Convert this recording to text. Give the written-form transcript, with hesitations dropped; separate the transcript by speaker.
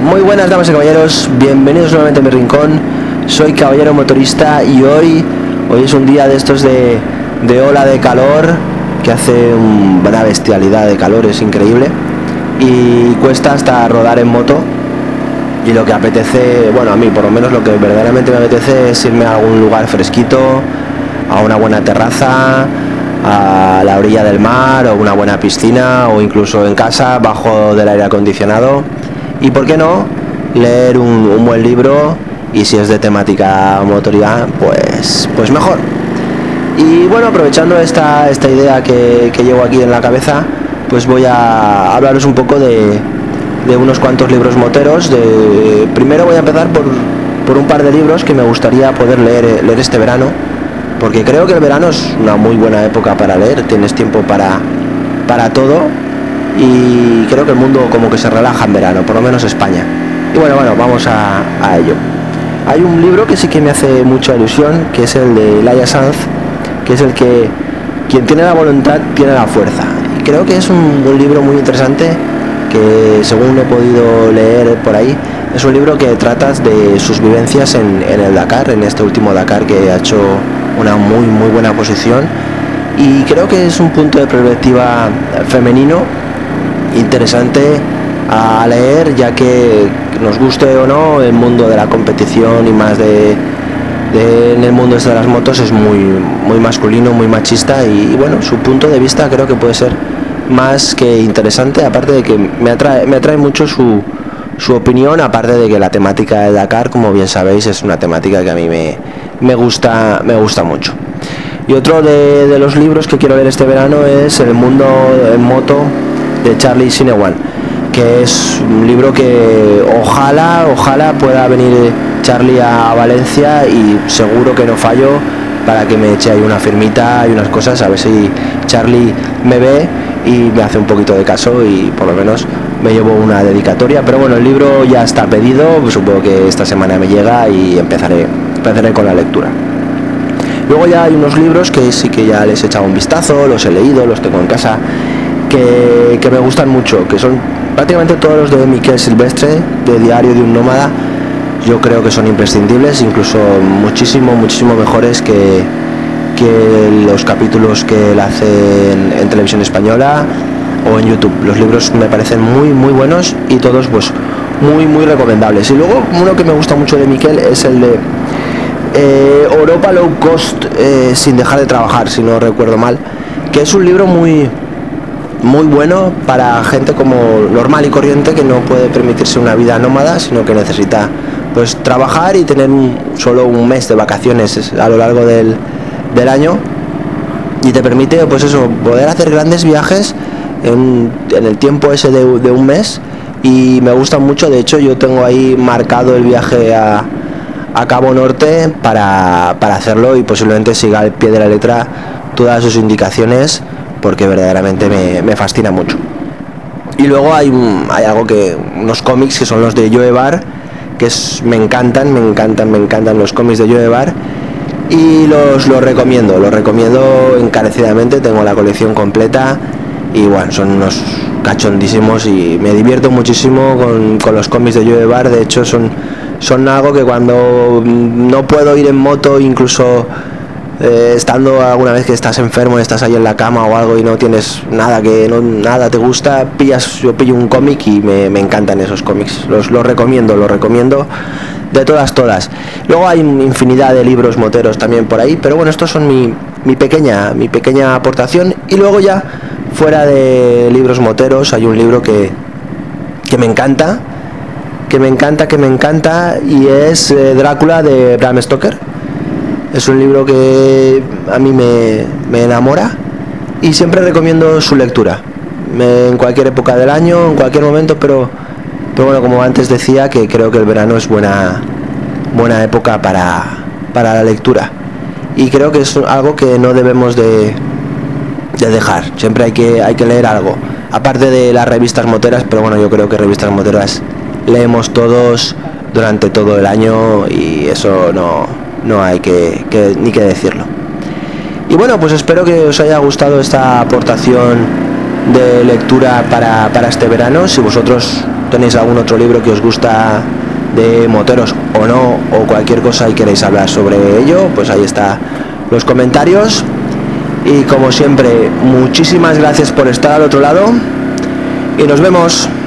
Speaker 1: Muy buenas damas y caballeros, bienvenidos nuevamente a mi rincón. Soy Caballero Motorista y hoy es un día de estos de ola de calor, que hace una bestialidad de calor, es increíble y cuesta hasta rodar en moto. Y lo que apetece, bueno, a mí por lo menos lo que verdaderamente me apetece es irme a algún lugar fresquito, a una buena terraza, a la orilla del mar o una buena piscina, o incluso en casa bajo del aire acondicionado, y por qué no leer un buen libro, y si es de temática motoría pues mejor. Y bueno, aprovechando esta idea que llevo aquí en la cabeza, pues voy a hablaros un poco de unos cuantos libros moteros. Primero voy a empezar por un par de libros que me gustaría poder leer este verano, porque creo que el verano es una muy buena época para leer, tienes tiempo para todo, y creo que el mundo como que se relaja en verano, por lo menos España. Y bueno, vamos a ello. Hay un libro que sí que me hace mucha ilusión, que es el de Elijah Sanz, que es el que quien tiene la voluntad tiene la fuerza. Y creo que es un libro muy interesante, que según he podido leer por ahí, es un libro que trata de sus vivencias en el Dakar, en este último Dakar, que ha hecho una muy buena posición, y creo que es un punto de perspectiva femenino interesante a leer, ya que nos guste o no el mundo de la competición y más en el mundo de las motos es muy masculino, muy machista, y bueno, su punto de vista creo que puede ser más que interesante, aparte de que me atrae mucho su opinión, aparte de que la temática del Dakar, como bien sabéis, es una temática que a mí me gusta mucho. Y otro de los libros que quiero leer este verano es El mundo en moto, de Charlie Sinewan, que es un libro que ojalá pueda venir Charlie a Valencia, y seguro que no fallo para que me eche ahí una firmita y unas cosas, a ver si Charlie me ve y me hace un poquito de caso y por lo menos me llevo una dedicatoria. Pero bueno, el libro ya está pedido, pues supongo que esta semana me llega y empezaré con la lectura. Luego ya hay unos libros que sí que ya les he echado un vistazo, los he leído, los tengo en casa, que me gustan mucho, que son prácticamente todos los de Miquel Silvestre, de Diario de un Nómada. Yo creo que son imprescindibles, incluso muchísimo mejores que los capítulos que él hace en televisión española o en YouTube. Los libros me parecen muy buenos y todos pues muy recomendables. Y luego uno que me gusta mucho de Miquel es el de Europa Low Cost, sin dejar de trabajar, si no recuerdo mal, que es un libro muy bueno para gente como normal y corriente, que no puede permitirse una vida nómada, sino que necesita pues trabajar y tener solo un mes de vacaciones a lo largo del año, y te permite pues eso, poder hacer grandes viajes en el tiempo ese de un mes. Y me gusta mucho, de hecho yo tengo ahí marcado el viaje a Cabo Norte para hacerlo, y posiblemente siga al pie de la letra todas sus indicaciones, porque verdaderamente me fascina mucho. Y luego hay unos cómics que son los de Joe Barr, que me encantan los cómics de Joe Barr, y los recomiendo encarecidamente. Tengo la colección completa y bueno, son unos cachondísimos y me divierto muchísimo con los cómics de Joe Barr. De hecho son algo que cuando no puedo ir en moto, incluso estando alguna vez que estás enfermo, estás ahí en la cama o algo y no tienes nada te gusta, yo pillo un cómic y me encantan esos cómics. Los recomiendo de todas. Luego hay infinidad de libros moteros también por ahí, pero bueno, estos son mi pequeña aportación. Y luego ya fuera de libros moteros hay un libro que me encanta, y es Drácula, de Bram Stoker. Es un libro que a mí me enamora y siempre recomiendo su lectura, en cualquier época del año, en cualquier momento, pero bueno, como antes decía, que creo que el verano es buena época para la lectura, y creo que es algo que no debemos de dejar. Siempre hay que leer algo, aparte de las revistas moteras, pero bueno, yo creo que revistas moteras leemos todos durante todo el año, y eso no hay ni que decirlo. Y bueno, pues espero que os haya gustado esta aportación de lectura para este verano. Si vosotros tenéis algún otro libro que os gusta de moteros o no, o cualquier cosa y queréis hablar sobre ello, pues ahí está los comentarios. Y como siempre, muchísimas gracias por estar al otro lado y nos vemos.